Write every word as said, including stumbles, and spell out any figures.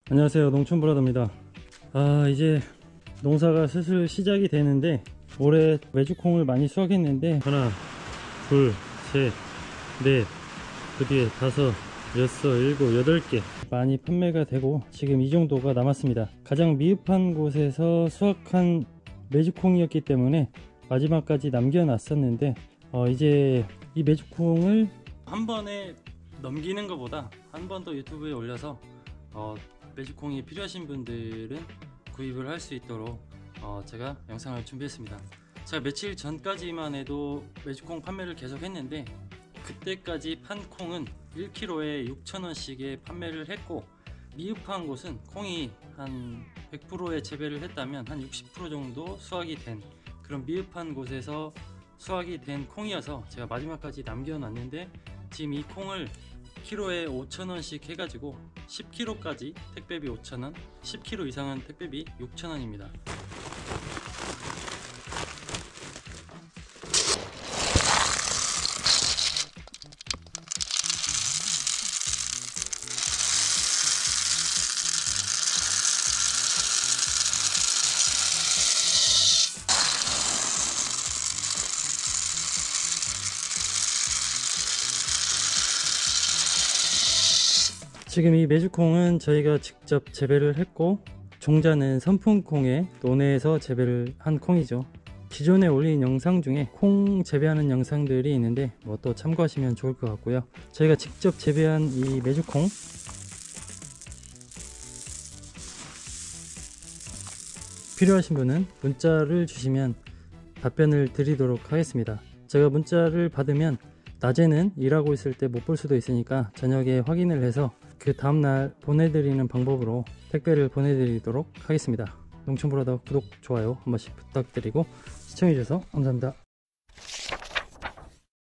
안녕하세요, 농촌브라더입니다. 아, 이제 농사가 슬슬 시작이 되는데 올해 메주콩을 많이 수확했는데 하나, 둘, 셋, 넷, 그 뒤에 다섯, 여섯, 일곱, 여덟 개 많이 판매가 되고 지금 이 정도가 남았습니다. 가장 미흡한 곳에서 수확한 메주콩이었기 때문에 마지막까지 남겨놨었는데 어, 이제 이 메주콩을 한 번에 넘기는 것보다 한 번 더 유튜브에 올려서 어, 메주콩이 필요하신 분들은 구입을 할 수 있도록 어, 제가 영상을 준비했습니다. 제가 며칠 전까지만 해도 메주콩 판매를 계속 했는데 그때까지 판 콩은 일 킬로그램에 육천 원씩에 판매를 했고, 미흡한 곳은 콩이 한 백 퍼센트의 재배를 했다면 한 육십 퍼센트 정도 수확이 된 그런 미흡한 곳에서 수확이 된 콩이어서 제가 마지막까지 남겨놨는데, 지금 이 콩을 키로에 오천 원씩 해가지고 십 킬로그램까지 택배비 오천 원, 십 킬로그램 이상은 택배비 육천 원입니다. 지금 이 메주콩은 저희가 직접 재배를 했고, 종자는 선풍콩에 논에서 재배를 한 콩이죠. 기존에 올린 영상 중에 콩 재배하는 영상들이 있는데 뭐 또 참고하시면 좋을 것 같고요. 저희가 직접 재배한 이 메주콩 필요하신 분은 문자를 주시면 답변을 드리도록 하겠습니다. 제가 문자를 받으면 낮에는 일하고 있을 때 못 볼 수도 있으니까 저녁에 확인을 해서 그 다음날 보내드리는 방법으로 택배를 보내드리도록 하겠습니다. 농촌브라더 구독, 좋아요 한 번씩 부탁드리고 시청해주셔서 감사합니다.